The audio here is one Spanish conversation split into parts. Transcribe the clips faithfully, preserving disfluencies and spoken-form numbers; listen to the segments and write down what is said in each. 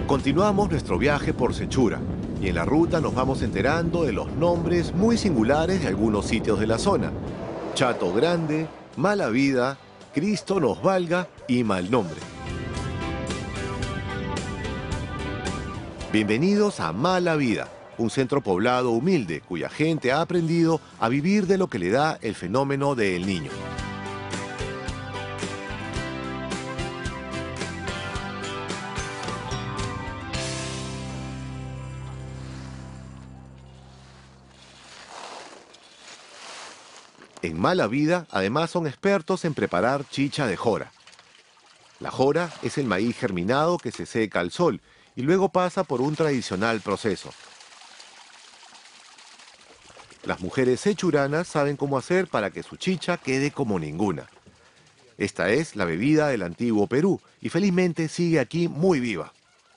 Continuamos nuestro viaje por Sechura y en la ruta nos vamos enterando de los nombres muy singulares de algunos sitios de la zona. Chato Grande, Mala Vida, Cristo nos valga y Mal Nombre. Bienvenidos a Mala Vida, un centro poblado humilde cuya gente ha aprendido a vivir de lo que le da el fenómeno del Niño. En Mala Vida, además, son expertos en preparar chicha de jora. La jora es el maíz germinado que se seca al sol y luego pasa por un tradicional proceso. Las mujeres sechuranas saben cómo hacer para que su chicha quede como ninguna. Esta es la bebida del antiguo Perú y felizmente sigue aquí muy viva.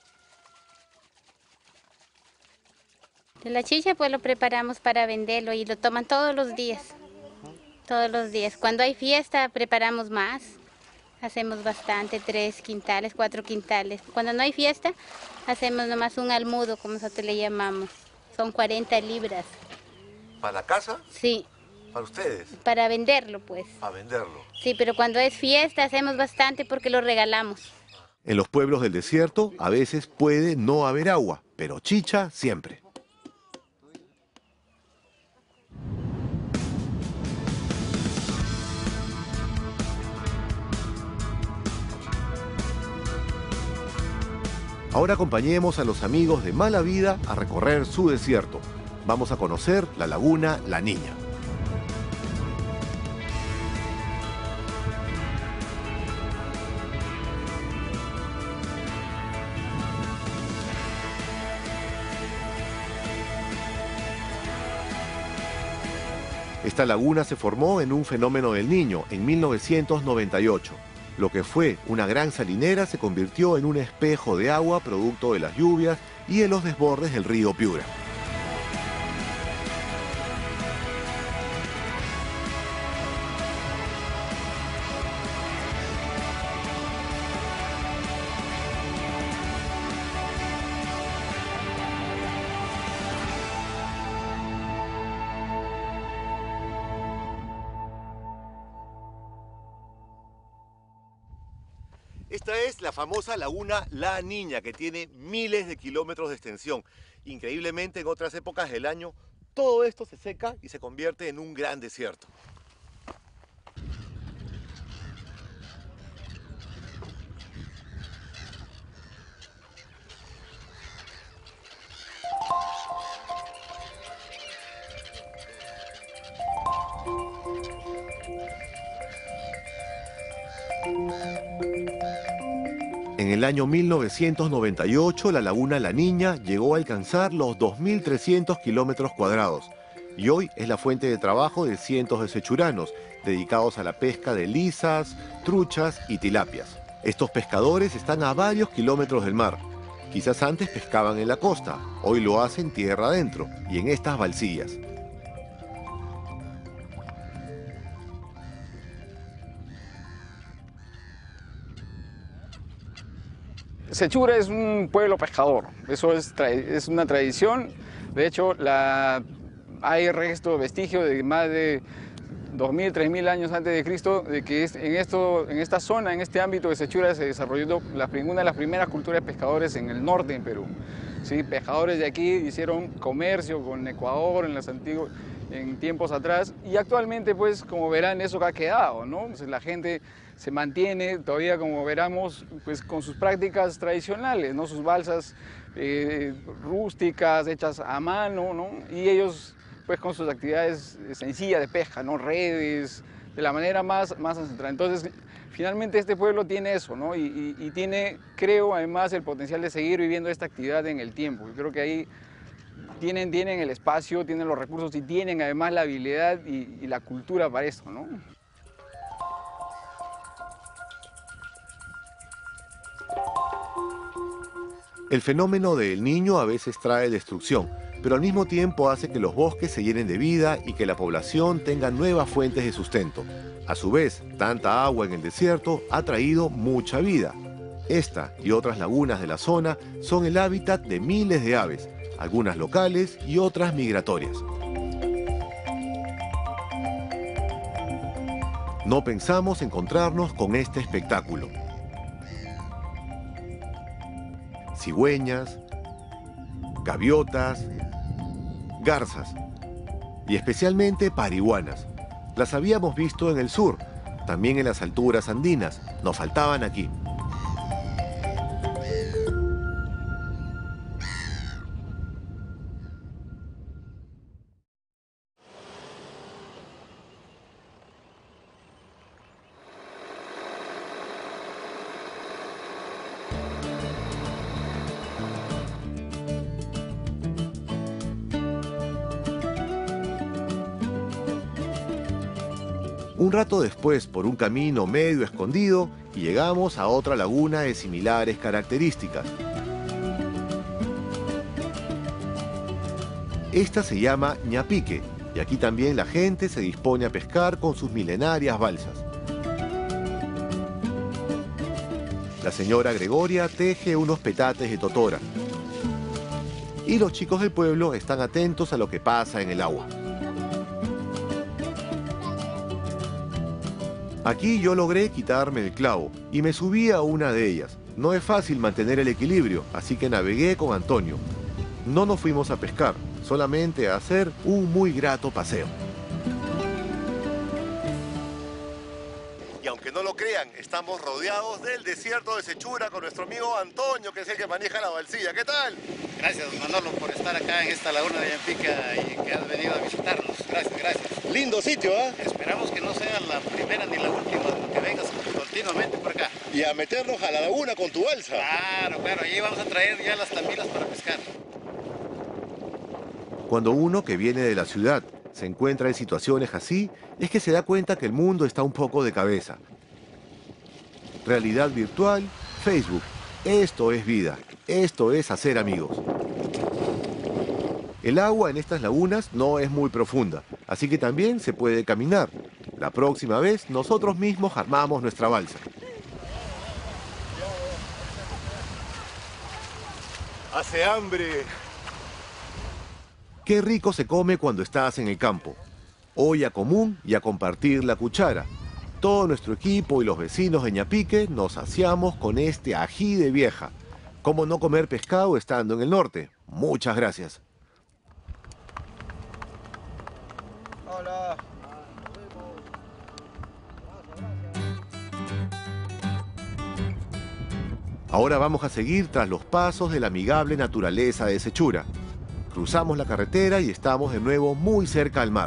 La chicha pues lo preparamos para venderlo y lo toman todos los días. Todos los días. Cuando hay fiesta preparamos más. Hacemos bastante, tres quintales, cuatro quintales. Cuando no hay fiesta, hacemos nomás un almudo, como nosotros le llamamos. Son cuarenta libras. ¿Para la casa? Sí. ¿Para ustedes? Para venderlo, pues. Para venderlo. Sí, pero cuando es fiesta hacemos bastante porque lo regalamos. En los pueblos del desierto a veces puede no haber agua, pero chicha siempre. Ahora acompañemos a los amigos de Mala Vida a recorrer su desierto. Vamos a conocer la laguna La Niña. Esta laguna se formó en un fenómeno del Niño en mil novecientos noventa y ocho. Lo que fue una gran salinera se convirtió en un espejo de agua producto de las lluvias y de los desbordes del río Piura. Esta es la famosa laguna La Niña, que tiene miles de kilómetros de extensión. Increíblemente, en otras épocas del año, todo esto se seca y se convierte en un gran desierto. En el año mil novecientos noventa y ocho, la laguna La Niña llegó a alcanzar los dos mil trescientos kilómetros cuadrados y hoy es la fuente de trabajo de cientos de sechuranos dedicados a la pesca de lisas, truchas y tilapias. Estos pescadores están a varios kilómetros del mar. Quizás antes pescaban en la costa, hoy lo hacen tierra adentro y en estas balsillas. Sechura es un pueblo pescador, eso es, es una tradición. De hecho, la, hay resto, vestigio de más de dos mil, tres mil años antes de Cristo, de que es, en, esto, en esta zona, en este ámbito de Sechura, se desarrolló la, una de las primeras culturas de pescadores en el norte en Perú. ¿Sí? Pescadores de aquí hicieron comercio con Ecuador en, las antiguos, en tiempos atrás y actualmente, pues, como verán, eso ha quedado, ¿no? Pues la gente se mantiene todavía, como veramos, pues, con sus prácticas tradicionales, ¿no? Sus balsas eh, rústicas, hechas a mano, ¿no? Y ellos, pues, con sus actividades sencillas de pesca, ¿no? Redes, de la manera más, más ancestral. Entonces, finalmente este pueblo tiene eso, ¿no? Y, y, y tiene, creo, además, el potencial de seguir viviendo esta actividad en el tiempo. Yo creo que ahí tienen, tienen el espacio, tienen los recursos y tienen además la habilidad y, y la cultura para esto, ¿no? El fenómeno del Niño a veces trae destrucción, pero al mismo tiempo hace que los bosques se llenen de vida y que la población tenga nuevas fuentes de sustento. A su vez, tanta agua en el desierto ha traído mucha vida. Esta y otras lagunas de la zona son el hábitat de miles de aves, algunas locales y otras migratorias. No pensamos encontrarnos con este espectáculo. Cigüeñas, gaviotas, garzas y especialmente parihuanas. Las habíamos visto en el sur, también en las alturas andinas, nos faltaban aquí. Un rato después, por un camino medio escondido, y llegamos a otra laguna de similares características. Esta se llama Ñapique, y aquí también la gente se dispone a pescar con sus milenarias balsas. La señora Gregoria teje unos petates de totora, y los chicos del pueblo están atentos a lo que pasa en el agua. Aquí yo logré quitarme el clavo y me subí a una de ellas. No es fácil mantener el equilibrio, así que navegué con Antonio. No nos fuimos a pescar, solamente a hacer un muy grato paseo. Y aunque no lo crean, estamos rodeados del desierto de Sechura con nuestro amigo Antonio, que es el que maneja la balsilla. ¿Qué tal? Gracias, Manolo, por estar acá en esta laguna de Ñapique y que has venido a visitarnos. Gracias, gracias. Lindo sitio, ¿ah? ¿eh? Esperamos que no sea la primera ni la última, que vengas continuamente por acá. Y a meternos a la laguna con tu balsa. Claro, claro, allí vamos a traer ya las tambilas para pescar. Cuando uno que viene de la ciudad se encuentra en situaciones así, es que se da cuenta que el mundo está un poco de cabeza. Realidad virtual, Facebook. Esto es vida. Esto es hacer amigos. El agua en estas lagunas no es muy profunda, así que también se puede caminar. La próxima vez nosotros mismos armamos nuestra balsa. ¡Hace hambre! Qué rico se come cuando estás en el campo. Olla común y a compartir la cuchara. Todo nuestro equipo y los vecinos de Ñapique nos saciamos con este ají de vieja. ¿Cómo no comer pescado estando en el norte? Muchas gracias. Hola. Ahora vamos a seguir tras los pasos de la amigable naturaleza de Sechura. Cruzamos la carretera y estamos de nuevo muy cerca al mar.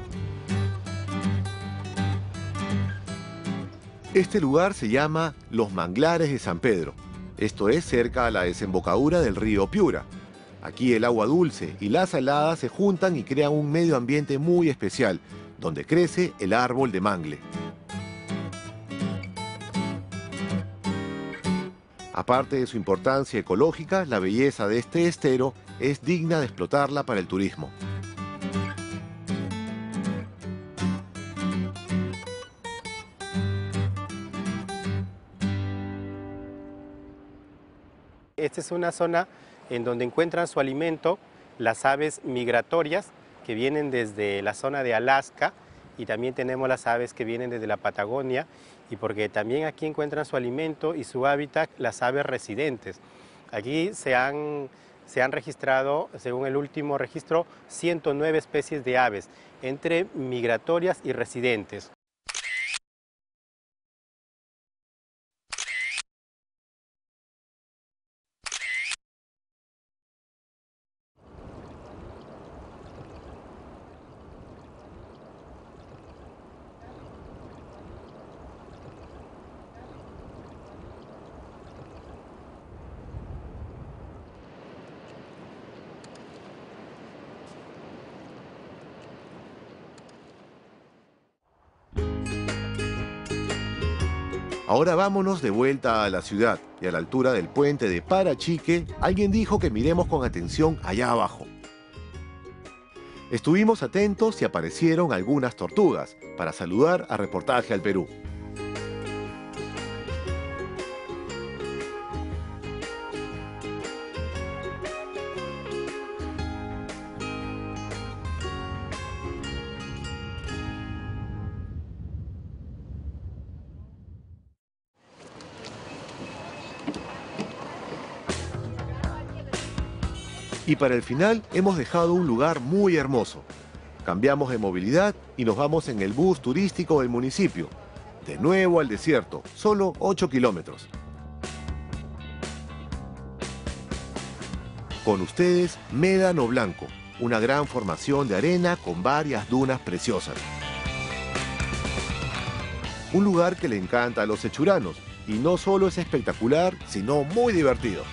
Este lugar se llama Los Manglares de San Pedro. Esto es cerca a la desembocadura del río Piura. Aquí el agua dulce y la salada se juntan y crean un medio ambiente muy especial, donde crece el árbol de mangle. Aparte de su importancia ecológica, la belleza de este estero es digna de explotarla para el turismo. Esta es una zona en donde encuentran su alimento las aves migratorias que vienen desde la zona de Alaska, y también tenemos las aves que vienen desde la Patagonia, y porque también aquí encuentran su alimento y su hábitat las aves residentes. Aquí se han, se han registrado, según el último registro, ciento nueve especies de aves, entre migratorias y residentes. Ahora vámonos de vuelta a la ciudad, y a la altura del puente de Parachique, alguien dijo que miremos con atención allá abajo. Estuvimos atentos y aparecieron algunas tortugas para saludar a Reportaje al Perú. Y para el final hemos dejado un lugar muy hermoso. Cambiamos de movilidad y nos vamos en el bus turístico del municipio. De nuevo al desierto, solo ocho kilómetros. Con ustedes, Médano Blanco, una gran formación de arena con varias dunas preciosas. Un lugar que le encanta a los sechuranos, y no solo es espectacular, sino muy divertido.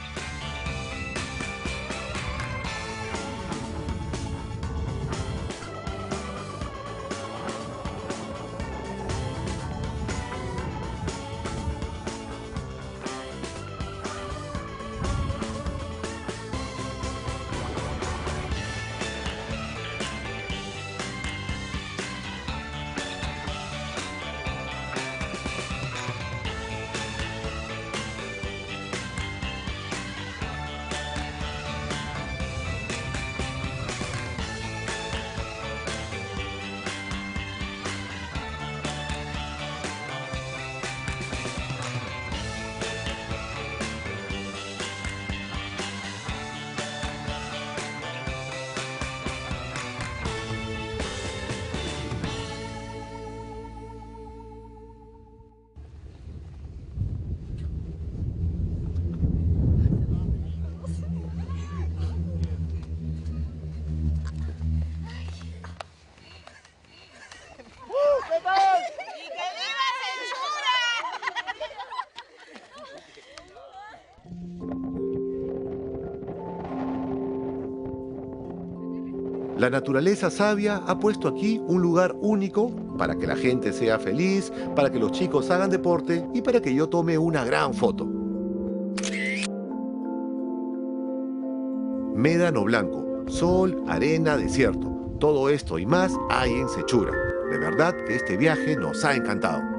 La naturaleza sabia ha puesto aquí un lugar único para que la gente sea feliz, para que los chicos hagan deporte y para que yo tome una gran foto. Médano Blanco, sol, arena, desierto. Todo esto y más hay en Sechura. De verdad que este viaje nos ha encantado.